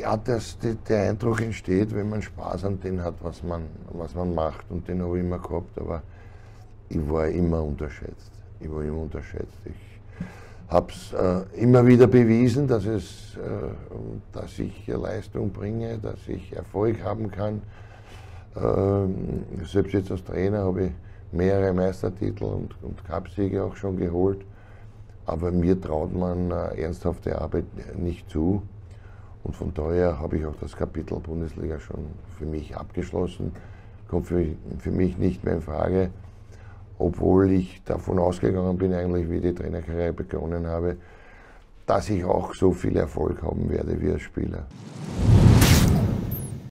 Ja, der Eindruck entsteht, wenn man Spaß an dem hat, was man macht. Und den habe ich immer gehabt, aber ich war immer unterschätzt. Ich habe es immer wieder bewiesen, dass ich Leistung bringe, dass ich Erfolg haben kann. Selbst jetzt als Trainer habe ich mehrere Meistertitel und Cupsiege auch schon geholt. Aber mir traut man ernsthafte Arbeit nicht zu. Und von daher habe ich auch das Kapitel Bundesliga schon für mich abgeschlossen. Kommt für mich nicht mehr in Frage, obwohl ich davon ausgegangen bin, eigentlich wie die Trainerkarriere begonnen habe, dass ich auch so viel Erfolg haben werde wie als Spieler.